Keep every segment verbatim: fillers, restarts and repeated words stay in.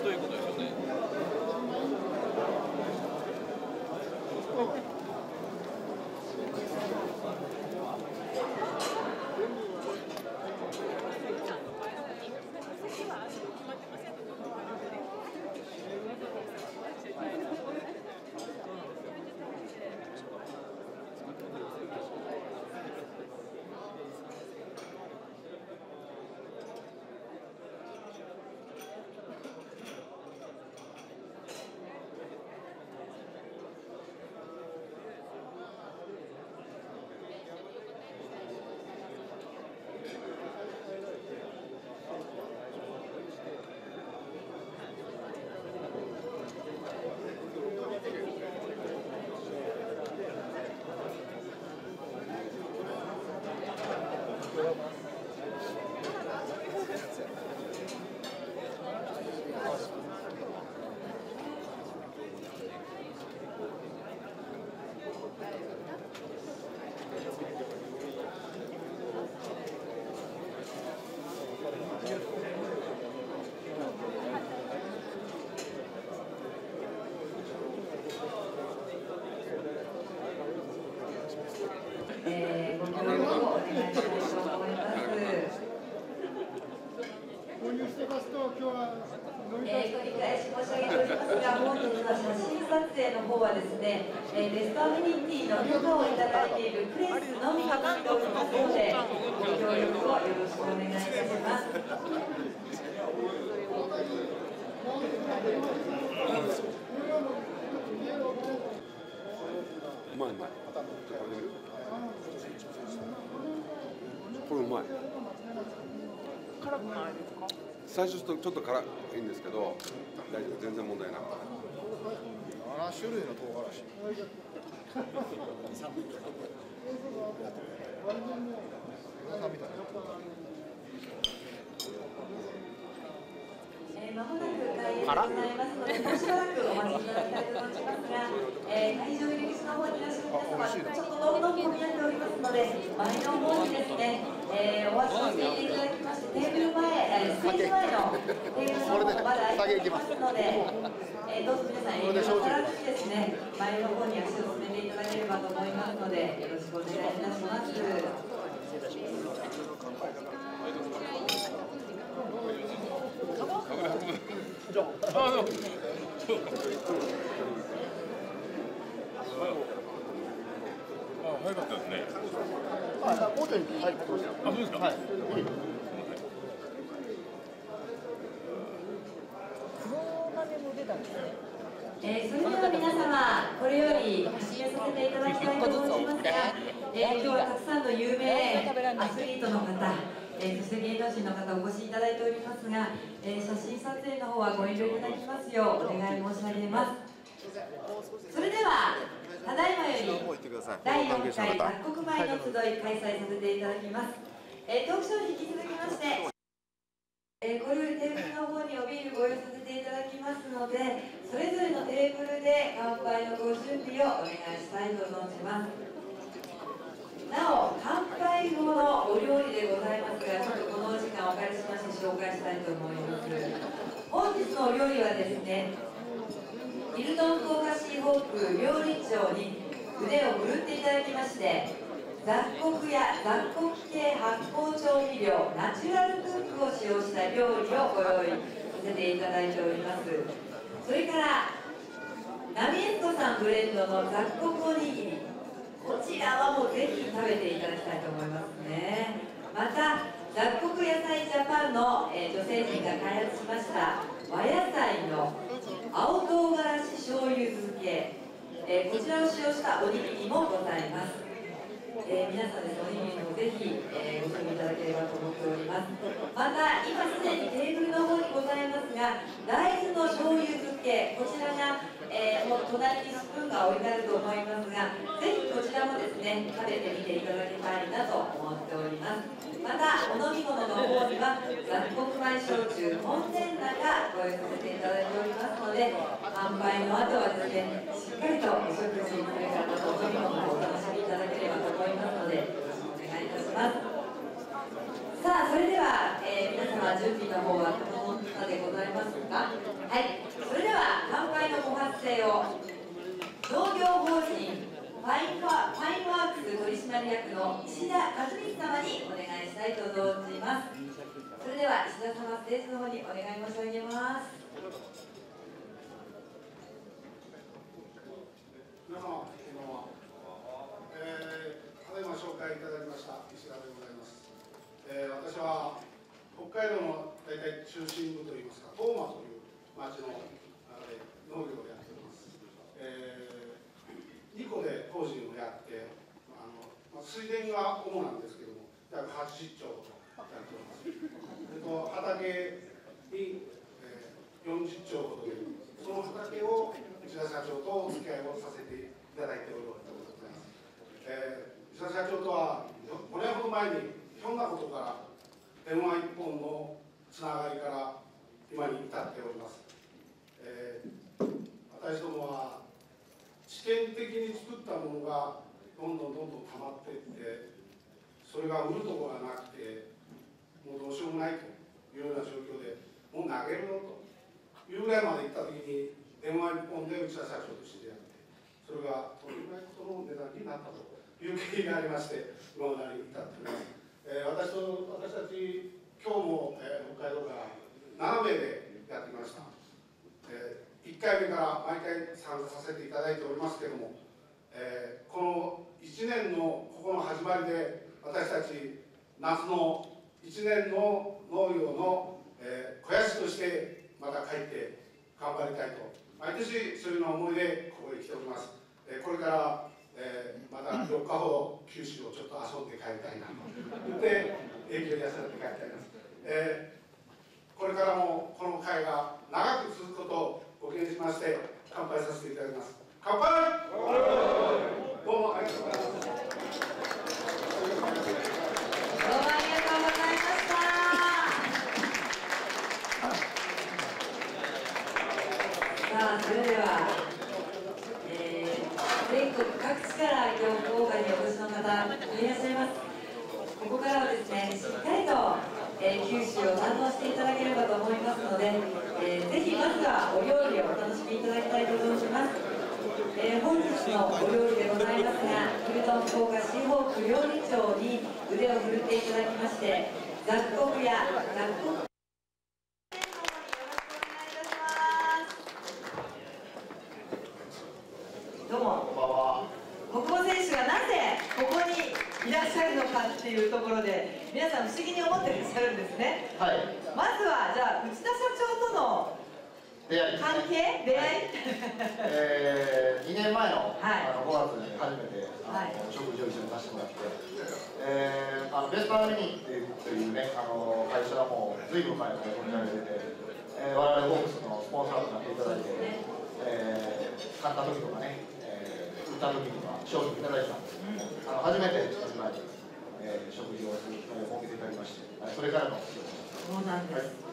そういうことですよね。 えー、ご協力をお願いしたいと思います。 購入してますと、今日はえー、繰り返し申し上げておりますが、本日は写真撮影の方はですね、えー、ベストアメニティの許可をいただいているプレスのみとなっておりますので、ご協力をよろしくお願いいたします。 うまいうまい。これうまい。 辛くないですか？ 最初ちょっと辛いんですけど、大丈夫、全然問題なかった。 なな種類の唐辛子。 えー、間もなく開演でございますので、もうしばらくお待ちいただきたいと存じますが、えー、会場入り口の方にいらっしゃる皆様、ちょっとどんどん混み合っておりますので、前の方にですね、えー、お待ちをしていていただきまして、テーブル前、えー、ステージ前のテーブルの方まだ空いてますので、えー、どうぞ皆さん、遠慮なさらずにですね、前の方に足を進めていただければと思いますので、よろしくお願いいたします。 じゃあ、あの。あ、早かったですね。 あ、もうちょい入ってました。 あ、そうですか。 はい。 えー、それでは皆様、これより始めさせていただきたいと思いますが、えー、今日はたくさんの有名アスリートの方、えー、そして芸能人の方お越しいただいておりますが、えー、写真撮影の方はご遠慮いただきますようお願い申し上げます。それでは、ただいまよりだいよんかい雑穀米の集い開催させていただきます。えー、トークショーに引き続きまして、えー、これよりテーブルの方におビールご用意させていただきますので、それぞれのテーブルで乾杯のご準備をお願いしたいと存じます。なお、乾杯後のお料理でございますが、ちょっとこのお時間お借りしまして紹介したいと思います。本日のお料理はですね、ヒルトントーカシーホープ料理長に腕を振るっていただきまして、雑穀や雑穀系発酵調味料ナチュラルクックを使用した料理をご用意させていただいております。それからナミエスコさんブレンドの雑穀おにぎり、こちらはもうぜひ食べていただきたいと思いますね。また雑穀野菜ジャパンの、えー、女性陣が開発しました和野菜の青唐辛子醤油漬け、えー、こちらを使用したおにぎりもございます。えー、皆さんですね、おにぎりもぜひ、えー、ご賞味いただければと思っております。また、今すでにテーブルの方にございますが、大豆の醤油漬け、こちらが、えー、もう隣にスプーンが置いてあると思いますが、ぜひこちらもですね、食べてみていただきたいなと思っております。また、お飲み物の方には、雑穀米焼酎本然菜がご用意させていただいておりますので、乾杯の後はですね、しっかりとお食事、それからまたお飲み物をお楽しみいただければと思いますので、よろしくお願いいたします。さあ、それでは、えー、皆様準備の方は整っのでございますか。はい、それでは乾杯のご発声を農業法人ファインワファインワークス取締役の石田和光様にお願いしたいと存じます。それでは石田様、ステージの方にお願い申し上げます。 皆様、こんばんは。えー、ただいま紹介いただきました石田でございます。えー、私は北海道の大体中心部といいますか、東馬という町の中で農業をやっております。えー、にこで法人をやって、あのまあ、水田が主なんですけども、約はちじゅっちょうとやっております。えっと、畑に、えー、よんじゅっちょうほどで、その畑を石田社長とお付き合いをさせていただいておるわけでございます。えー、石田社長とはごねんほど前にひょんなことから電話一本のつながりから今に至っております。えー、私どもは試験的に作ったものがどんどんどんどん溜まっていって、それが売るところがなくてもうどうしようもないというような状況で、もう投げるよというぐらいまで行った時に電話一本で内田社長としてやって、それがとんでもないことの値段になったという経緯がありまして、今までに至っております。えー、私と私たち今日も、えー、北海道からななめいでやってきました。えー、いっかいめから毎回参加させていただいておりますけれども、えー、このいちねんのここの始まりで私たち夏のいちねんの農業の、えー、肥やしとしてまた帰って頑張りたいと毎年そういうような思いでここへ来ております。えー、これから、えー、またよっかほど九州をちょっと遊んで帰りたいなと言って影響に休んで帰りたいです。えー、これからもこの会が長く続くことをご懸念しまして乾杯させていただきます。乾杯。どうもありがとうございます。 どうもありがとうございました。さあ、それでは、えー、全国各地から今日福岡にお越しの方いらっしゃいます。ここからはですね、しっかりと、えー、九州を堪能していただければと思いますので、えー、ぜひまずはお料理をお楽しみいただきたいと存じます。えー、本日のお料理でございますが、ヒルトン福岡シーホーク料理長に腕を振るっていただきまして、雑穀や雑穀どうも、国保選手がなぜここにいらっしゃるのかっていうところで皆さん不思議に思ってらっしゃるんですね。 はい、 まずはじゃあ内田社長との出会い関係、出会い、 えー、にねんまえの、 はい、 あのごがつに初めてあの、はい、食事を一緒にさせてもらって、えー、あのベストアルミニっていうというねあの会社はもう随分前から取り上げてて、えー、我々ホークスのスポンサーとなっていただいて、ねえー、買った時とかね、えー、売った時には商品いただいてたんですけど、うん、あの初めて一つ前に、えー、食事をする機会を設けていただきまして、それからの仕事です。 そうなんです、はい、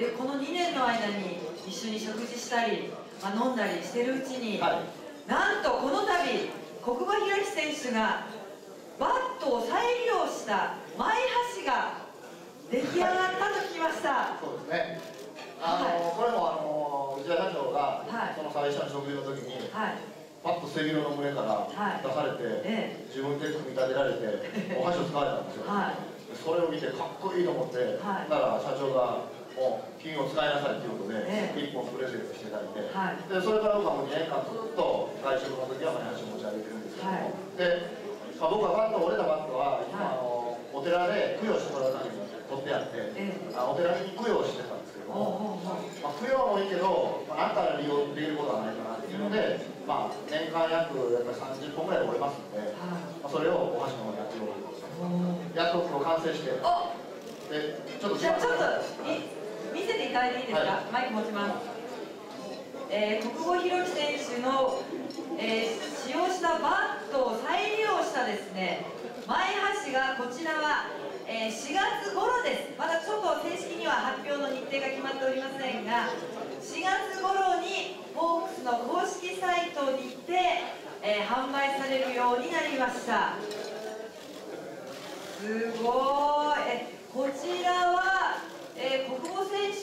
でこのにねんの間に一緒に食事したり、まあ、飲んだりしてるうちに、はい、なんとこの度小久保裕紀選手がバットを再利用した前箸が出来上がったと聞きました。 そうですね、あの、はい、これもあの内田社長が、はい、その最初の食事の時に、はい、パッと背広の胸から出されて、はい、自分で組み立てられてお箸を使われたんですよ。はい、それを見てかっこいいと思って、はい、だから社長がもう金を使いなさいということで、ええ、いっぽんプレゼントしていただいて、はい、でそれから僕はもうにねんかんずっと外食の時は前箸を持ち歩いてるんですけども、はい、で、まあ、僕はバット折れたバットは今、はい、あのお寺で供養してもらうために取ってあって、ええ、あのお寺に供養してたんですけども、まあ、供養もいいけど、まあ、なんか利用できることはないかなっていうので、まあ、年間約やっぱりさんじゅっぽんぐらい折れますので、はい、まあ、それをお箸の方にやっておるんですやっと今日完成して、でちょっとじゃあちょっと見せていただいていいですか、はい、マイク持ちます。えー、国保裕紀選手の、えー、使用したバットを再利用したですね前箸がこちらは、えー、しがつ頃です。まだちょっと正式には発表の日程が決まっておりませんが、しがつ頃にホークスの公式サイトにて、えー、販売されるようになりました。すごい。えこちらは、えー、国保選手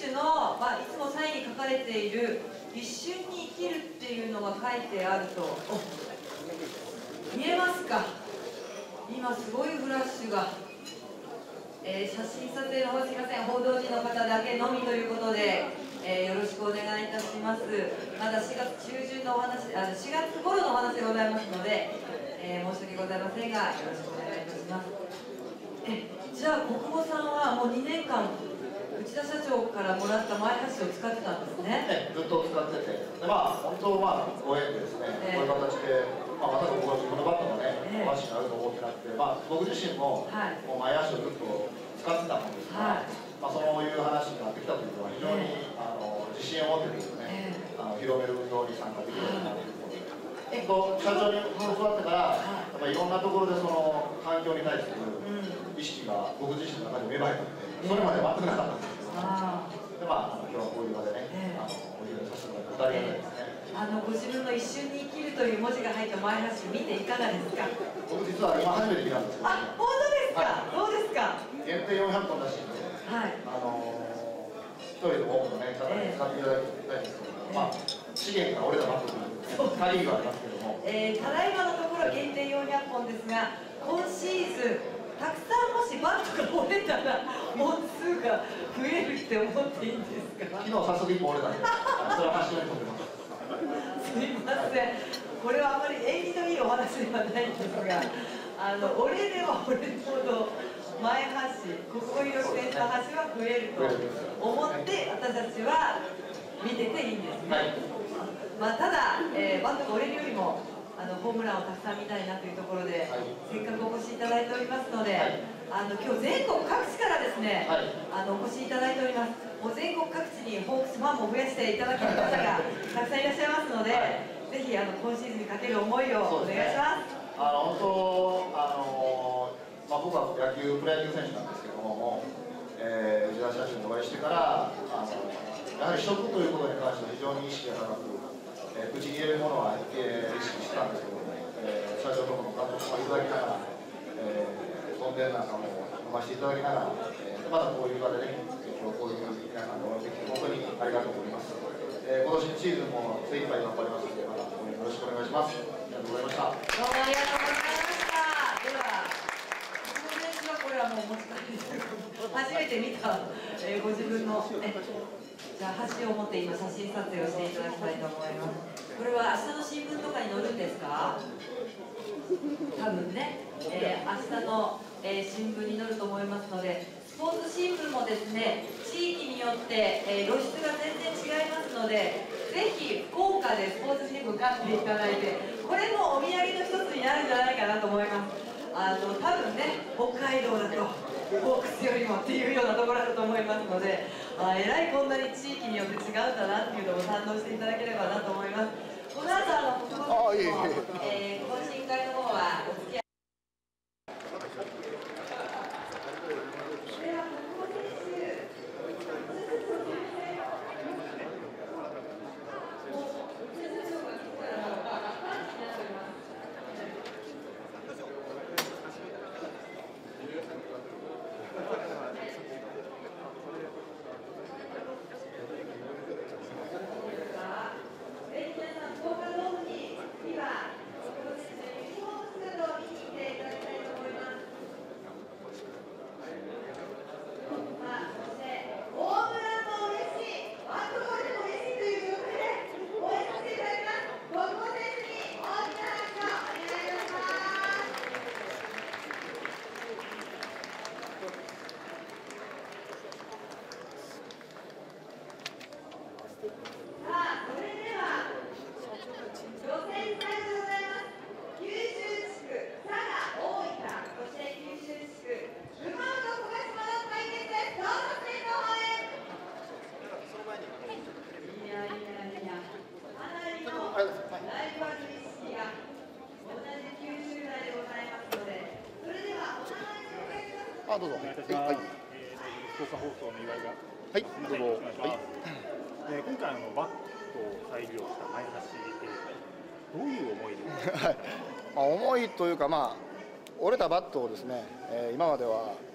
手の、まあ、いつもサインに書かれている「一瞬に生きる」っていうのが書いてあると、見えますか？今すごいフラッシュが、えー、写真撮影の方すみません、報道陣の方だけのみということで、えー、よろしくお願いいたします。まだしがつ中旬のお話、あのしがつ頃のお話でございますので、えー、申し訳ございませんがよろしくお願いいたします。えじゃあ国保さんはもうにねんかん内田社長からもらった前橋を使ってたんですね。 ね、ずっと使ってて、でまあ本当まあご縁でですね、えー、こういう形で、まあ、また僕は自分のバットがね、えー、マシンがあると思ってなくて、まあ僕自身も、はい、もう前足をずっと使ってたもんですから、はい、まあそういう話になってきたというのは非常に、えー、あの自信を持ってですね、えー、あの広める運動に参加できるようになっているということで、社長に教わってから、やっぱりいろんなところでその環境に対する意識が僕自身の中で芽生えたので、それまで全くなかったんですけど、でまあ今日はこういう場でね、えー、あのお祝いさせてもらってありがたいですね。 あのご自分の一瞬に生きるという文字が入った前橋見ていかがですか？ 僕実は今初めて見たんですけど、 あ、本当ですか？はい、どうですか？ 限定よんひゃくぽんらしいんで、はい、あの一人でも多くのね方に使っていただきたいんですけど、えー、まあ資源が折れたバットという仮がありますけども、えー、ただいまのところ限定よんひゃっぽんですが、今シーズンたくさんもしバットが折れたら本数が増えるって思っていいんですか？昨日早速いっぽん折れたんで、それは発祥にとってます。 すみません、これはあまり縁起のいいお話ではないんですが、あの折れれば折れるほど前端、ここ色線の端は増えると思って私たちは見てていいんですね。はい、まあ、ただ、えー、バットが折れるよりもあのホームランをたくさん見たいなというところで、はい、せっかくお越しいただいておりますので、はい、あの今日全国各地からですね、はい、あのお越しいただいております。もう全国各地にホークスファンも増やしていただける方がたくさんいらっしゃいますので、はい、ぜひあの今シーズンにかける思いをお願いします。 あの本当あの、まあ、僕は野球プロ野球選手なんですけども、えー、内田社長にお会いしてからあのやはり食ということに関して非常に意識が高く、えー、口に入れるものは、えー、意識してたんですけども、えー、社長とも監督もいただきながら、えー、トンデンなんかも飲ませていただきながら、えー、まだこういう場でね、今日こういう皆さんがお会いできて本当にありがとうございます。えー、今年のシーズンも精一杯頑張りますので、またよろしくお願いします。ありがとうございました。 どうもありがとうございました。では、この選手はこれはもう持ち帰りです。初めて見た、えー、ご自分の、えじゃあ箸を持って今写真撮影をしていただきたいと思います。これは明日の新聞とかに載るんですか？多分ね、えー、明日の、えー、新聞に載ると思いますので、スポーツ新聞もですね、地域によって、えー、露出が全然違いますので、ぜひ福岡でスポーツ新聞買っていただいて、これもお土産の一つになるんじゃないかなと思います。あの多分ね、北海道だとホークスよりもっていうようなところだと思いますので、あえらいこんなに地域によって違うんだなっていうのを堪能していただければなと思います。この後あの国保選手の、えー、懇親会の方はお付き合い。 あ、どうぞ。 お願いいたします。はい、えー、福岡放送の岩井が。 はい、どうぞ。はい。 えー、今回のバットを再利用した前橋、えー、どういう思いですか。 はい。まあ重いというか、まあ折れたバットをですね、えー、今までは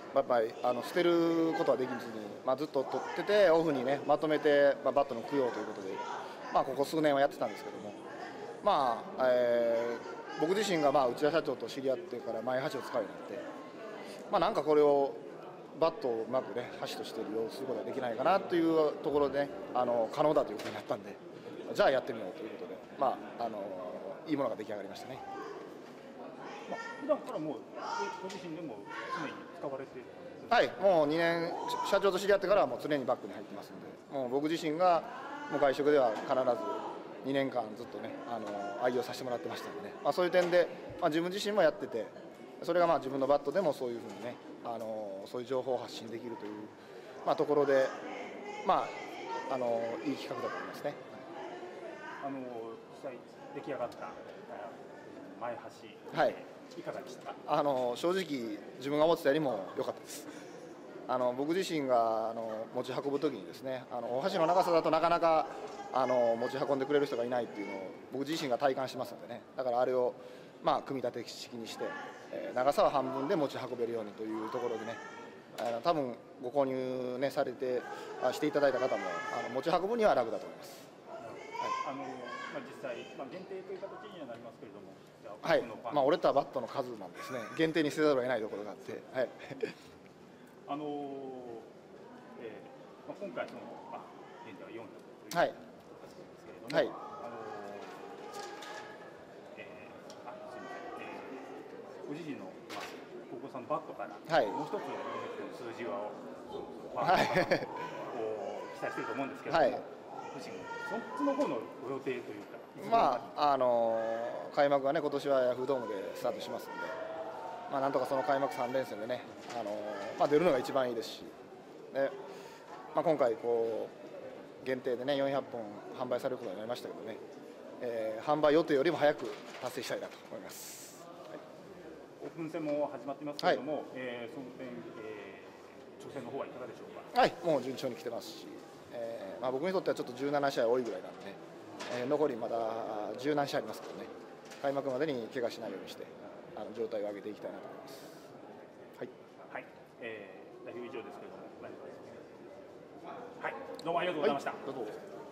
やっぱりあの捨てることはできずに、まあ、ずっと取っててオフにねまとめて、まあ、バットの供養ということで、まあ、ここ数年はやってたんですけども、まあえー、僕自身がまあ内田社長と知り合ってから前箸を使うようになって、まあ、なんかこれをバットをうまくね箸として利用することができないかなというところで、ね、あの可能だということになったんで、じゃあやってみようということで、まあ、あのいいものが出来上がりましたね。 まあ、普段からもうご自身でも常に使われている。 はい、もうにねん社長と知り合ってからはもう常にバッグに入ってますので、もう僕自身がもう外食では必ずにねんかんずっとねあの愛用させてもらってましたのでね、まあ、そういう点で、まあ、自分自身もやってて、それがまあ自分のバットでもそういうふうにねあのそういう情報を発信できるという、まあ、ところで、まあ、あのいい企画だと思いますね。 あの実際出来上がった前箸、 はい、 いかがでしたか？ あの正直自分が思ってたよりも良かったです。あの僕自身があの持ち運ぶときにですね、あのお箸の長さだとなかなかあの持ち運んでくれる人がいないっていうのを僕自身が体感してますのでね、だからあれをまあ組み立て式にして、えー、長さは半分で持ち運べるようにというところでね、あの多分ご購入ねされてあしていただいた方もあの持ち運ぶには楽だと思います。 あのまあ、実際、まあ、限定という形にはなりますけれども、 はい、まあ、折れたバットの数なんですね、限定にせざるを得ないところがあって、はい、 あのえーまあ、今回その、まあ、現在はよんひゃくというはい数ですけれども、 はい、 あのえー、あすみません、えー、ご自身の、まあ、高校さんのバットから、はい、もう一つ数字を、はい、こう記載していると思うんですけれども、はい、そっちの方のご予定というか、 まああのー、開幕はね今年はヤフードームでスタートしますので、まあ、なんとかその開幕さん連戦でね、あのーまあ、出るのが一番いいですし、でまあ、今回こう限定でねよんひゃっぽん販売されることになりましたけどね、えー、販売予定よりも早く達成したいなと思います。はい、 オープン戦も始まっていますけれども、はい、えー、その点、えー、挑戦の方はいかがでしょうか？ はい、もう順調に来てますし、えーまあ、僕にとってはちょっとじゅうななしあい多いぐらいなんで、ね、えー、残りまだじゅうなんしあいありますけどね、開幕までに怪我しないようにしてあの状態を上げていきたいなと思います。はい、 はい、えー、代表以上ですけれども、はい、どうもありがとうございました。 はい、どうぞ。